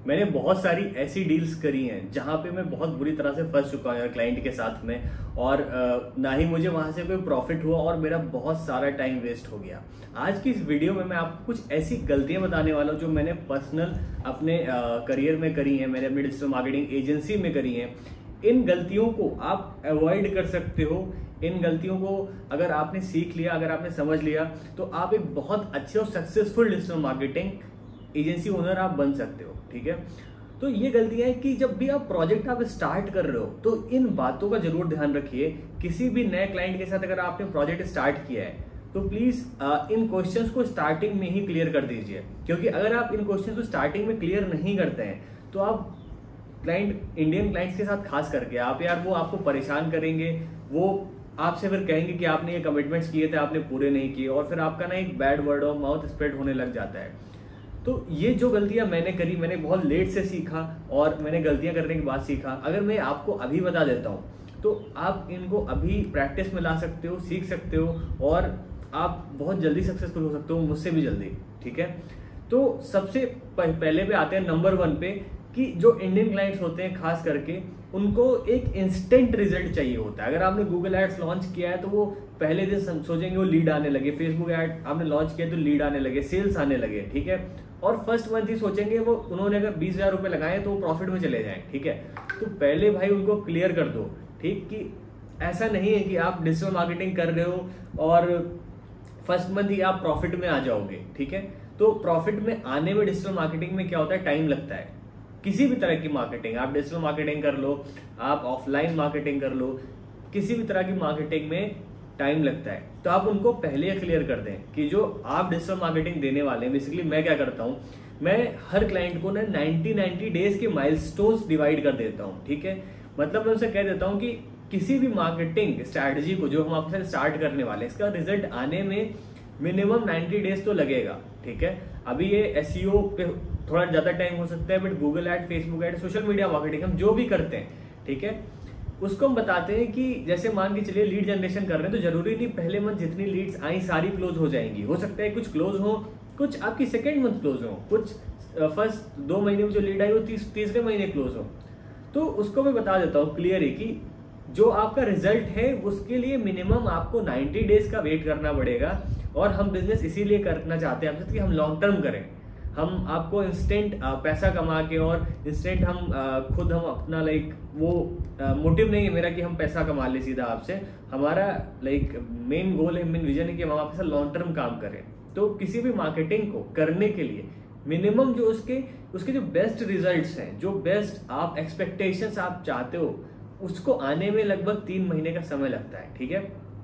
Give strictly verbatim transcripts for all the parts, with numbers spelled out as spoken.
मैंने बहुत सारी ऐसी डील्स करी हैं जहां पे मैं बहुत बुरी तरह से फंस चुका हूँ क्लाइंट के साथ में, और ना ही मुझे वहां से कोई प्रॉफिट हुआ और मेरा बहुत सारा टाइम वेस्ट हो गया। आज की इस वीडियो में मैं आपको कुछ ऐसी गलतियां बताने वाला हूँ जो मैंने पर्सनल अपने करियर में करी हैं, मैंने अपनी डिजिटल मार्केटिंग एजेंसी में करी हैं। इन गलतियों को आप अवॉइड कर सकते हो। इन गलतियों को अगर आपने सीख लिया, अगर आपने समझ लिया, तो आप एक बहुत अच्छे और successful digital marketing agency owner आप बन सकते हो। ठीक है, तो ये गलतियां हैं कि जब भी आप प्रोजेक्ट आप स्टार्ट कर रहे हो तो इन बातों का जरूर ध्यान रखिए। किसी भी नए क्लाइंट के साथ अगर आपने प्रोजेक्ट स्टार्ट किया है तो प्लीज इन क्वेश्चंस को स्टार्टिंग में ही क्लियर कर दीजिए, क्योंकि अगर आप इन क्वेश्चंस को स्टार्टिंग में क्लियर नहीं करते हैं तो आप क्लाइंट इंडियन क्लाइंट्स के साथ खास करके आप यार वो आपको परेशान करेंगे, वो आपसे फिर कहेंगे कि आपने ये कमिटमेंट्स किए थे आपने पूरे नहीं किए, और फिर आपका ना एक bad word of mouth spread होने लग जाता है। तो ये जो गलतियां मैंने करी, मैंने बहुत लेट से सीखा और मैंने गलतियां करने के बाद सीखा। अगर मैं आपको अभी बता देता हूं तो आप इनको अभी प्रैक्टिस में ला सकते हो, सीख सकते हो, और आप बहुत जल्दी सक्सेसफुल हो सकते हो, मुझसे भी जल्दी। ठीक है, तो सबसे पहले पे आते हैं नंबर वन पे कि जो इंडियन क्लाइंट्स होते हैं खास करके उनको एक इंस्टेंट रिजल्ट चाहिए होता है। अगर आपने गूगल एड्स लॉन्च किया है तो वो पहले दिन सोचेंगे वो लीड आने लगे, फेसबुक एड आपने लॉन्च किया तो लीड आने लगे, सेल्स आने लगे। ठीक है, और फर्स्ट मंथ ही सोचेंगे वो उन्होंने अगर बीस हजार रुपए लगाए तो वो प्रॉफिट में चले जाएं। ठीक है, तो पहले भाई उनको क्लियर कर दो। ठीक, कि ऐसा नहीं है कि आप डिजिटल मार्केटिंग कर रहे हो और फर्स्ट मंथ ही आप प्रॉफिट में आ जाओगे। ठीक है, तो प्रॉफिट में आने में डिजिटल मार्केटिंग में क्या होता है, टाइम लगता है। किसी भी तरह की मार्केटिंग, आप डिजिटल मार्केटिंग कर लो, आप ऑफलाइन मार्केटिंग कर लो, किसी भी तरह की मार्केटिंग में टाइम लगता है। तो आप उनको पहले क्लियर कर दें कि जो आप डिजिटल मार्केटिंग देने वाले हैं, बेसिकली मैं क्या करता हूं, मैं हर क्लाइंट को ना नाइनटी नाइनटी डेज के माइलस्टोन्स डिवाइड कर देता हूं। ठीक है, मतलब मैं उनसे कह देता हूं कि किसी भी मार्केटिंग स्ट्रैटेजी को जो हम आपके साथ स्टार्ट करने वाले हैं, इसका रिजल्ट आने में मिनिमम नाइनटी डेज तो लगेगा। ठीक है, अभी ये एसईओ पे थोड़ा ज्यादा टाइम हो सकता है, but Google ad, Facebook ad, social media marketing हम जो भी करते हैं, ठीक है, उसको हम बताते हैं कि जैसे मान के चलिए लीड जनरेशन कर रहे हैं तो जरूरी नहीं पहले मंथ जितनी लीड्स आई सारी क्लोज हो जाएंगी। हो सकता है कुछ क्लोज हो, कुछ आपकी सेकेंड मंथ क्लोज हो, कुछ फर्स्ट दो महीने में जो लीड आई वो तीस, तीसरे महीने क्लोज हो। तो उसको मैं बता देता हूँ क्लियर ही कि जो आपका रिजल्ट है उसके लिए मिनिमम आपको नाइनटी डेज का वेट करना पड़ेगा। और हम बिजनेस इसीलिए करना चाहते हैं आपसे कि हम लॉन्ग टर्म करें। हम आपको इंस्टेंट पैसा कमा के और इंस्टेंट हम खुद हम अपना लाइक वो मोटिव नहीं है मेरा कि हम पैसा कमा ले सीधा आपसे। हमारा लाइक मेन गोल है, मेन विजन है कि हम आपके साथ लॉन्ग टर्म काम करें। तो किसी भी मार्केटिंग को करने के लिए मिनिमम जो उसके उसके जो बेस्ट रिजल्ट्स हैं, जो बेस्ट आप एक्सपेक्टेशंस आप चाहते हो, उसको आने में लगभग तीन महीने का समय लगता है। ठीक है,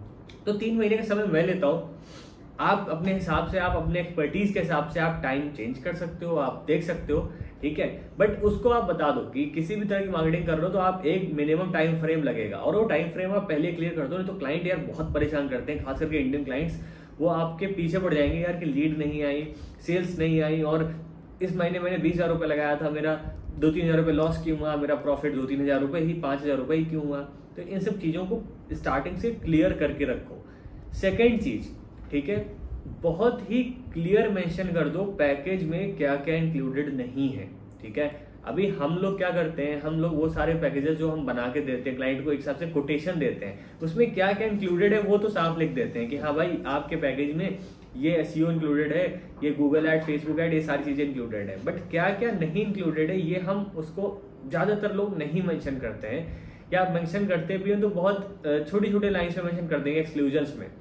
तो तीन महीने का समय मैं लेता हूँ। आप अपने हिसाब से, आप अपने एक्सपर्टीज के हिसाब से आप टाइम चेंज कर सकते हो, आप देख सकते हो। ठीक है, बट उसको आप बता दो कि किसी भी तरह की मार्केटिंग कर रहे हो तो आप एक मिनिमम टाइम फ्रेम लगेगा, और वो टाइम फ्रेम आप पहले क्लियर कर दो। नहीं तो क्लाइंट यार बहुत परेशान करते हैं, खास करके इंडियन क्लाइंट्स, वो आपके पीछे पड़ जाएंगे यार कि लीड नहीं आई, सेल्स नहीं आई, और इस महीने मैंने बीस हजार रुपये लगाया था, मेरा दो तीन हजार रुपये लॉस क्यों हुआ, मेरा प्रॉफिट दो तीन हजार रुपये ही, पांच हजार रुपये ही क्यों हुआ। तो इन सब चीजों को स्टार्टिंग से क्लियर करके रखो। सेकेंड चीज, ठीक है, बहुत ही क्लियर मेंशन कर दो पैकेज में क्या क्या इंक्लूडेड नहीं है। ठीक है, अभी हम लोग क्या करते हैं, हम लोग वो सारे पैकेजेस जो हम बना के देते हैं क्लाइंट को, एक हिसाब से कोटेशन देते हैं, उसमें क्या क्या इंक्लूडेड है वो तो साफ लिख देते हैं कि हाँ भाई आपके पैकेज में ये एसईओ इंक्लूडेड है, ये गूगल एड, फेसबुक एड, ये सारी चीजें इंक्लूडेड है। बट क्या क्या नहीं इंक्लूडेड है ये हम उसको ज्यादातर लोग नहीं मेंशन करते हैं, या मेंशन करते भी हैं तो बहुत छोटी छोटे लाइन्स में मेंशन कर देंगे एक्सक्लूजन्स में।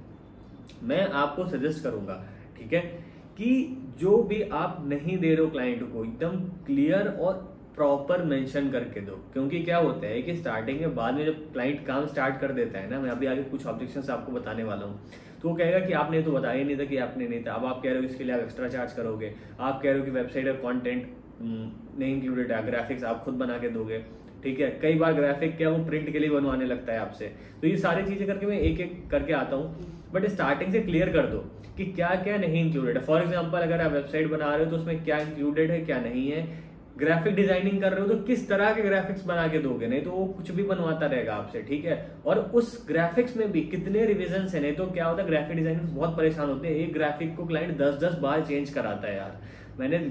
मैं आपको सजेस्ट करूंगा, ठीक है, कि जो भी आप नहीं दे रहे हो क्लाइंट को एकदम क्लियर और प्रॉपर मेंशन करके दो। क्योंकि क्या होता है कि स्टार्टिंग में, बाद में जब क्लाइंट काम स्टार्ट कर देता है ना, मैं अभी आगे कुछ ऑब्जेक्शंस आपको बताने वाला हूँ, तो वो कहेगा कि आपने तो बताया नहीं था कि आपने नहीं था। अब आप कह रहे हो इसके लिए आप एक्स्ट्रा चार्ज करोगे, आप कह रहे हो कि वेबसाइट और कॉन्टेंट नहीं इंक्लूडेड है, ग्राफिक्स आप खुद बना के दोगे। ठीक है, कई बार ग्राफिक क्या वो प्रिंट के लिए बनवाने लगता है आपसे। तो ये सारी चीजें करके मैं एक एक करके आता हूँ, बट स्टार्टिंग से क्लियर कर दो कि क्या क्या नहीं इंक्लूडेड है। फॉर एग्जांपल अगर आप वेबसाइट बना रहे हो तो उसमें क्या इंक्लूडेड है क्या नहीं है। ग्राफिक डिजाइनिंग कर रहे हो तो किस तरह के ग्राफिक्स बना के दोगे, नहीं तो वो कुछ भी बनवाता रहेगा आपसे। ठीक है, और उस ग्राफिक्स में भी कितने रिविजन है, नहीं तो क्या होता है ग्राफिक डिजाइनर्स बहुत परेशान होते हैं, एक ग्राफिक को क्लाइंट दस दस बार चेंज कराता है यार। मैंने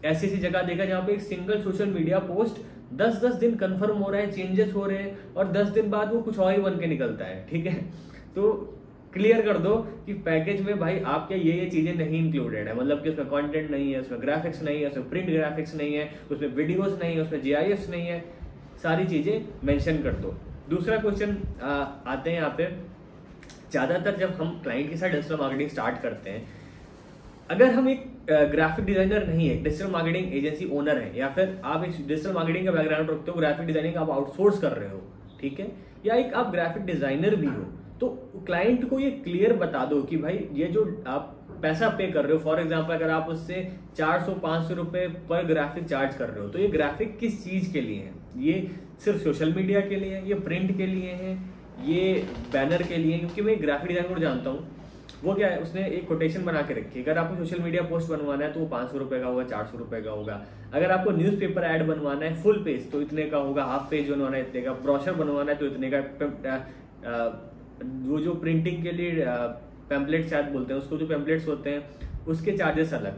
ऐसी ऐसी जगह देखा जहाँ पे एक सिंगल सोशल मीडिया पोस्ट दस दस दिन कंफर्म हो रहा है, चेंजेस हो रहे हैं और दस दिन बाद वो कुछ और ही बन के निकलता है। ठीक है, तो क्लियर कर दो कि पैकेज में भाई आपके ये ये चीजें नहीं इंक्लूडेड है, मतलब कि उसमें कंटेंट नहीं है, उसमें ग्राफिक्स नहीं है, उसमें प्रिंट ग्राफिक्स नहीं है, उसमें वीडियोस नहीं है, उसमें जीआईएफ नहीं है, सारी चीजें मेंशन कर दो। दूसरा क्वेश्चन आते हैं यहाँ पे, ज्यादातर जब हम क्लाइंट के साथ डिजिटल मार्केटिंग स्टार्ट करते हैं, अगर हम एक ग्राफिक डिजाइनर नहीं है, डिजिटल मार्केटिंग एजेंसी ओनर है, या फिर आप एक डिजिटल मार्केटिंग का बैकग्राउंड रखते हो, ग्राफिक डिजाइनिंग आप आउटसोर्स कर रहे हो, ठीक है, या एक आप ग्राफिक डिजाइनर भी हो, तो क्लाइंट को ये क्लियर बता दो कि भाई ये जो आप पैसा पे कर रहे हो, फॉर एग्जांपल अगर आप उससे चार सौ पाँच सौ रुपए पर ग्राफिक चार्ज कर रहे हो, तो ये ग्राफिक किस चीज के लिए है? ये सिर्फ सोशल मीडिया के लिए है, ये प्रिंट के लिए है, ये बैनर के लिए? क्योंकि मैं ग्राफिक डिजाइनर को जानता हूँ, वो क्या है, उसने एक कोटेशन बना के रखी है, अगर आपको सोशल मीडिया पोस्ट बनवाना है तो वो पाँच सौ रुपए का होगा, चार सौ रुपए का होगा, अगर आपको न्यूज़पेपर ऐड बनवाना है फुल पेज तो इतने का होगा, हाफ पेज बनवाना है इतने का, ब्रोशर बनवाना है तो इतने का, वो जो प्रिंटिंग के लिए पैम्पलेट शायद बोलते हैं उसको, जो पैम्पलेट्स होते हैं उसके चार्जेस अलग।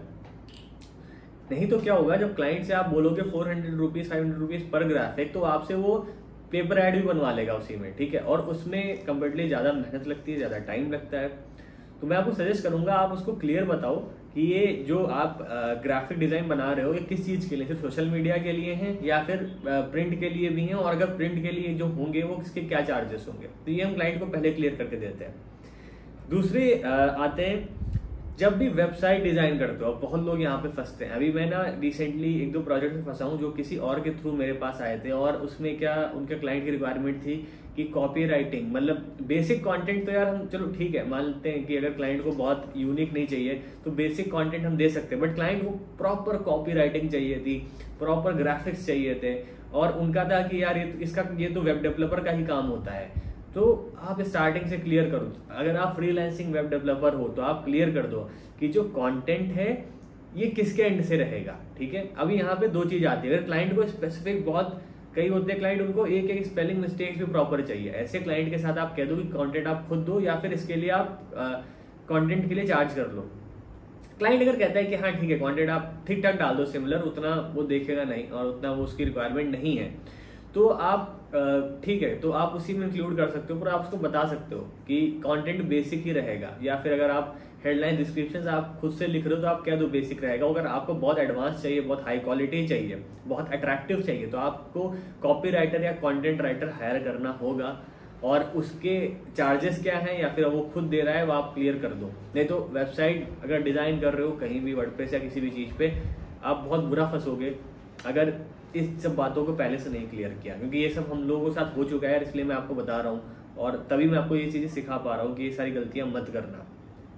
नहीं तो क्या होगा, जब क्लाइंट से आप बोलोगे four hundred rupees five hundred rupees पर ग्राफिक, तो आपसे वो पेपर ऐड भी बनवा लेगा उसी में, ठीक है, और उसमें कंपेरेटिवली ज्यादा मेहनत लगती है, ज्यादा टाइम लगता है। तो मैं आपको सजेस्ट करूंगा आप उसको क्लियर बताओ कि ये जो आप ग्राफिक डिजाइन बना रहे हो ये किस चीज के लिए, सिर्फ सोशल मीडिया के लिए हैं या फिर प्रिंट के लिए भी हैं, और अगर प्रिंट के लिए जो होंगे वो किसके क्या चार्जेस होंगे, तो ये हम क्लाइंट को पहले क्लियर करके देते हैं। दूसरे आते हैं, जब भी वेबसाइट डिजाइन करते हो, बहुत लोग यहाँ पे फंसते हैं। अभी मैं ना रिसेंटली एक दो प्रोजेक्ट में फंसा हूँ जो किसी और के थ्रू मेरे पास आए थे, और उसमें क्या उनके क्लाइंट की रिक्वायरमेंट थी कि कॉपी राइटिंग, मतलब बेसिक कंटेंट तो यार हम चलो ठीक है मानते हैं कि अगर क्लाइंट को बहुत यूनिक नहीं चाहिए तो बेसिक कंटेंट हम दे सकते हैं, बट क्लाइंट को प्रॉपर कॉपी राइटिंग चाहिए थी, प्रॉपर ग्राफिक्स चाहिए थे, और उनका था कि यार ये इसका ये तो वेब डेवलपर का ही काम होता है। तो आप स्टार्टिंग से क्लियर करो, अगर आप फ्रीलांसिंग वेब डेवलपर हो तो आप क्लियर कर दो कि जो कंटेंट है ये किसके एंड से रहेगा, ठीक है। अभी यहाँ पे दो चीज आती है, अगर क्लाइंट को स्पेसिफिक, बहुत कई होते हैं क्लाइंट उनको एक एक स्पेलिंग मिस्टेक्स भी प्रॉपर चाहिए, ऐसे क्लाइंट के साथ आप कह दो कि कंटेंट आप खुद दो या फिर इसके लिए आप कंटेंट के लिए चार्ज कर लो। क्लाइंट अगर कहता है कि हाँ ठीक है कंटेंट आप ठीक ठाक डाल दो सिमिलर, उतना वो देखेगा नहीं और उतना वो उसकी रिक्वायरमेंट नहीं है, तो आप ठीक है तो आप उसी में इंक्लूड कर सकते हो, पर आप उसको बता सकते हो कि कंटेंट बेसिक ही रहेगा, या फिर अगर आप हेडलाइन डिस्क्रिप्शन आप खुद से लिख रहे हो तो आप कह दो बेसिक रहेगा। अगर आपको बहुत एडवांस चाहिए, बहुत हाई क्वालिटी चाहिए, बहुत अट्रैक्टिव चाहिए, तो आपको कॉपी राइटर या कंटेंट राइटर हायर करना होगा, और उसके चार्जेस क्या हैं या फिर वो खुद दे रहा है वो आप क्लियर कर दो। नहीं तो वेबसाइट अगर डिजाइन कर रहे हो कहीं भी वर्डप्रेस या किसी भी चीज पे, आप बहुत बुरा फंसोगे अगर इस सब बातों को पहले से नहीं क्लियर किया, क्योंकि ये सब हम लोगों के साथ हो चुका है, इसलिए मैं आपको बता रहा हूँ, और तभी मैं आपको ये चीजें सिखा पा रहा हूँ कि ये सारी गलतियां मत करना।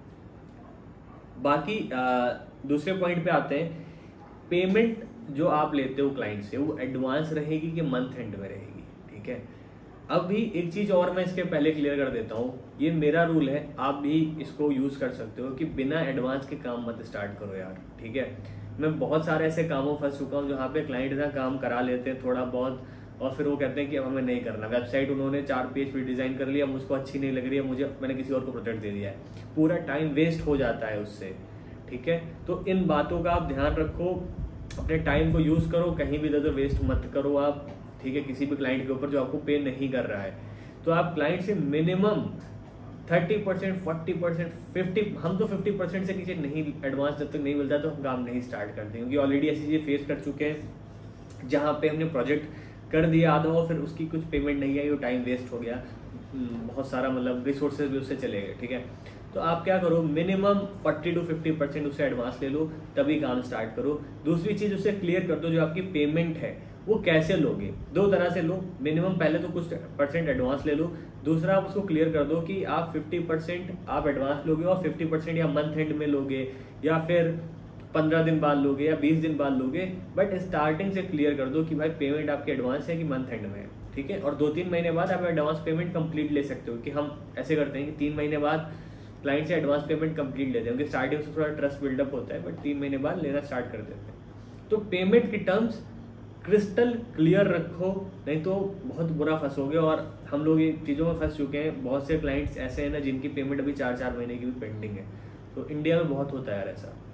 बाकी आ, दूसरे पॉइंट पे आते हैं, पेमेंट जो आप लेते हो क्लाइंट से वो एडवांस रहेगी कि मंथ एंड में रहेगी, ठीक है। अब भी एक चीज और मैं इसके पहले क्लियर कर देता हूँ, ये मेरा रूल है, आप भी इसको यूज कर सकते हो कि बिना एडवांस के काम मत स्टार्ट करो यार, ठीक है। मैं बहुत सारे ऐसे कामों फंस चुका हूँ जहाँ पे क्लाइंट ना काम करा लेते हैं थोड़ा बहुत, और फिर वो कहते हैं कि अब हमें नहीं करना, वेबसाइट उन्होंने चार पेज पे डिजाइन कर लिया, मुझको अच्छी नहीं लग रही है, मुझे मैंने किसी और को प्रोजेक्ट दे दिया है, पूरा टाइम वेस्ट हो जाता है उससे, ठीक है। तो इन बातों का आप ध्यान रखो, अपने टाइम को यूज करो, कहीं भी इधर वेस्ट मत करो आप, ठीक है, किसी भी क्लाइंट के ऊपर जो आपको पे नहीं कर रहा है। तो आप क्लाइंट से minimum thirty percent forty percent fifty, हम तो फिफ्टी परसेंट से नीचे नहीं, एडवांस जब तक नहीं मिलता तो हम काम नहीं स्टार्ट करते, क्योंकि ऑलरेडी ऐसी चीजें फेस कर चुके हैं जहाँ पे हमने प्रोजेक्ट कर दिया आधा और फिर उसकी कुछ पेमेंट नहीं आई, वो टाइम वेस्ट हो गया, बहुत सारा मतलब रिसोर्सेज भी उससे चले गए, ठीक है। तो आप क्या करो, minimum forty to fifty percent उससे एडवांस ले लो, तभी काम स्टार्ट करो। दूसरी चीज उससे क्लियर कर दो, जो आपकी पेमेंट है वो कैसे लोगे, दो तरह से लो, मिनिमम पहले तो कुछ परसेंट एडवांस ले लो, दूसरा आप उसको क्लियर कर दो कि आप फिफ्टी परसेंट आप एडवांस लोगे और फिफ्टी परसेंट या मंथ एंड में लोगे या फिर पंद्रह दिन बाद लोगे या बीस दिन बाद लोगे, बट स्टार्टिंग से क्लियर कर दो कि भाई पेमेंट आपकी एडवांस है कि मंथ एंड में है, ठीक है। और दो तीन महीने बाद आप एडवांस पेमेंट कंप्लीट ले सकते हो, कि हम ऐसे करते हैं कि तीन महीने बाद क्लाइंट से एडवांस पेमेंट कंप्लीट लेते हैं, क्योंकि स्टार्टिंग से थोड़ा ट्रस्ट बिल्डअप होता है, बट तीन महीने बाद लेना स्टार्ट कर देते हैं। तो पेमेंट की टर्म्स क्रिस्टल क्लियर रखो, नहीं तो बहुत बुरा फंसोगे, और हम लोग ये चीज़ों में फंस चुके हैं। बहुत से क्लाइंट्स ऐसे हैं ना जिनकी पेमेंट अभी चार चार महीने की भी पेंडिंग है, तो इंडिया में बहुत होता है यार ऐसा।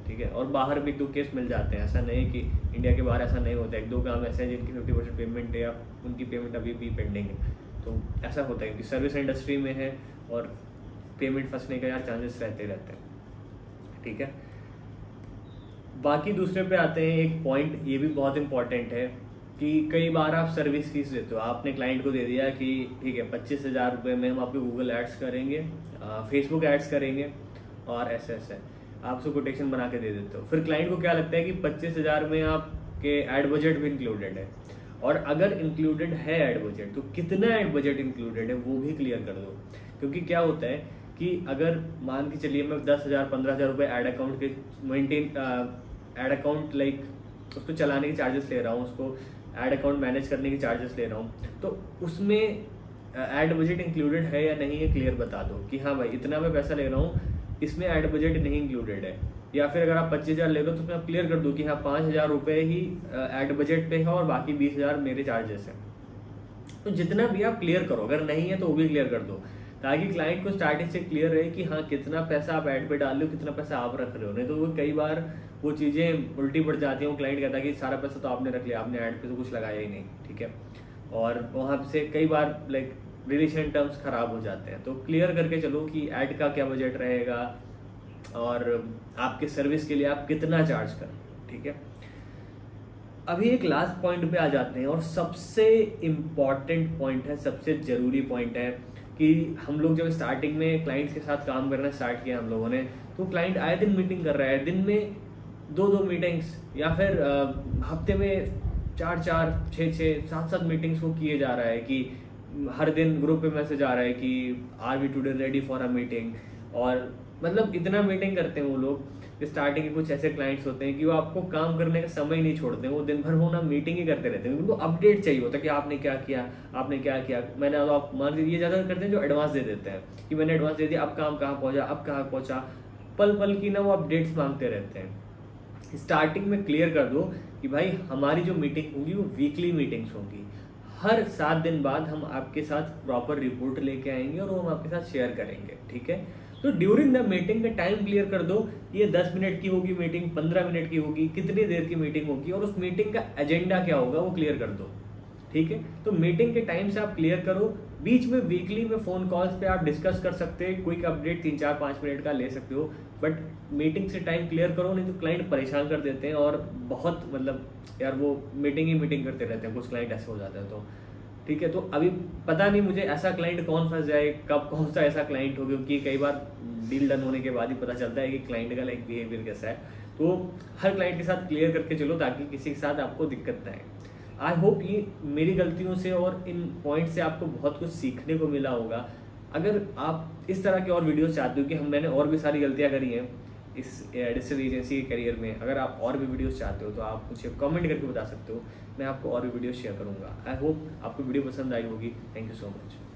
ठीक है। और बाहर भी एक दो केस मिल जाते हैं, ऐसा नहीं कि इंडिया के बाहर ऐसा नहीं होता, एक दो काम ऐसे हैं जिनकी फिफ्टी परसेंट पेमेंट है या उनकी पेमेंट अभी भी पेंडिंग है, तो ऐसा होता है कि सर्विस इंडस्ट्री में है और पेमेंट फंसने का यार चांसेस रहते रहते हैं, ठीक है। बाकी दूसरे पे आते हैं, एक पॉइंट ये भी बहुत इंपॉर्टेंट है कि कई बार आप सर्विस फीस देते हो, आपने क्लाइंट को दे दिया कि ठीक है पच्चीस हज़ार रुपये में हम आपके गूगल एड्स करेंगे, फेसबुक एड्स करेंगे और ऐसे ऐसे आप उसको कोटेशन बना के दे देते हो। फिर क्लाइंट को क्या लगता है कि पच्चीस हज़ार में आपके एड बजट भी इंक्लूडेड है, और अगर इंक्लूडेड है एड बजट तो कितना एड बजट इंक्लूडेड है वो भी क्लियर कर दो। क्योंकि क्या होता है कि अगर मान के चलिए मैं दस हज़ार पंद्रह हज़ार रुपये एड अकाउंट के मेंटेन एड अकाउंट लाइक उसको चलाने के चार्जेस ले रहा हूँ, उसको एड अकाउंट मैनेज करने के चार्जेस ले रहा हूँ, तो उसमें एड बजट इंक्लूडेड है या नहीं है क्लियर बता दो कि हाँ भाई इतना मैं पैसा ले रहा हूँ, इसमें एड बजट नहीं इंक्लूडेड है। या फिर अगर आप पच्चीस हज़ार ले रहे हो तो उसमें आप क्लियर कर दो कि हाँ पाँच हज़ार रुपये ही एड बजट पे है और बाकी बीस हज़ार मेरे चार्जेस हैं। तो जितना भी आप क्लियर करो, अगर नहीं है तो वो भी क्लियर कर दो, ताकि क्लाइंट को स्टार्टिंग से क्लियर रहे कि हाँ कितना पैसा आप ऐड पे डाल रहे हो, कितना पैसा आप रख रहे हो। नहीं तो वो कई बार वो चीज़ें उल्टी पड़ जाती हैं, वो क्लाइंट कहता है कि सारा पैसा तो आपने रख लिया, आपने ऐड पे तो कुछ लगाया ही नहीं, ठीक है। और वहाँ से कई बार लाइक रिलेशन टर्म्स खराब हो जाते हैं। तो क्लियर करके चलो कि ऐड का क्या बजट रहेगा और आपके सर्विस के लिए आप कितना चार्ज करें, ठीक है। अभी एक लास्ट पॉइंट पे आ जाते हैं और सबसे इम्पॉर्टेंट पॉइंट है, सबसे ज़रूरी पॉइंट है कि हम लोग जब स्टार्टिंग में क्लाइंट्स के साथ काम करना स्टार्ट किया हम लोगों ने, तो क्लाइंट आए दिन मीटिंग कर रहा है, दिन में दो दो मीटिंग्स या फिर हफ्ते में चार चार छः छः सात सात मीटिंग्स वो किए जा रहा है कि हर दिन ग्रुप पे मैसेज आ रहा है कि are we today ready for a meeting. और मतलब इतना मीटिंग करते हैं वो लोग। स्टार्टिंग के कुछ ऐसे क्लाइंट्स होते हैं कि वो आपको काम करने का समय नहीं छोड़ते हैं, वो दिन भर वो ना मीटिंग ही करते रहते हैं, उनको अपडेट चाहिए होता है कि आपने क्या किया, आपने क्या किया। मैंने तो आप मान लीजिए ये ज़्यादा करते हैं जो एडवांस दे देते हैं कि मैंने एडवांस दे दिया, अब काम कहाँ पहुँचा, अब कहाँ पहुँचा, पल पल की ना वो अपडेट्स मांगते रहते हैं। स्टार्टिंग में क्लियर कर दो कि भाई हमारी जो मीटिंग होगी वो वीकली मीटिंग्स होंगी, हर सात दिन बाद हम आपके साथ प्रॉपर रिपोर्ट लेके आएंगे और वो हम आपके साथ शेयर करेंगे, ठीक है। तो ड्यूरिंग द मीटिंग का टाइम क्लियर कर दो, ये दस मिनट की होगी मीटिंग, पंद्रह मिनट की होगी, कितनी देर की मीटिंग होगी और उस मीटिंग का एजेंडा क्या होगा वो क्लियर कर दो, ठीक है। तो मीटिंग के टाइम से आप क्लियर करो। बीच में वीकली में फोन कॉल्स पे आप डिस्कस कर सकते हैं, क्विक अपडेट तीन चार पाँच मिनट का ले सकते हो, बट मीटिंग से टाइम क्लियर करो, नहीं तो क्लाइंट परेशान कर देते हैं और बहुत मतलब यार वो मीटिंग ही मीटिंग करते रहते हैं, कुछ क्लाइंट ऐसे हो जाते हैं। तो ठीक है, तो अभी पता नहीं मुझे ऐसा क्लाइंट कौन फंस जाए, कब कौन सा ऐसा क्लाइंट हो, क्योंकि कई बार डील डन होने के बाद ही पता चलता है कि क्लाइंट का लाइक बिहेवियर कैसा है। तो हर क्लाइंट के साथ क्लियर करके चलो ताकि किसी के साथ आपको दिक्कत ना आए। आई होप ये मेरी गलतियों से और इन पॉइंट से आपको बहुत कुछ सीखने को मिला होगा। अगर आप इस तरह के और वीडियोस चाहते हो कि हम मैंने और भी सारी गलतियां करी हैं इस डिजिटल एजेंसी के करियर में, अगर आप और भी वीडियोस चाहते हो तो आप मुझे कमेंट करके बता सकते हो, मैं आपको और भी वीडियो शेयर करूंगा। आई होप आपको वीडियो पसंद आई होगी। Thank you so much.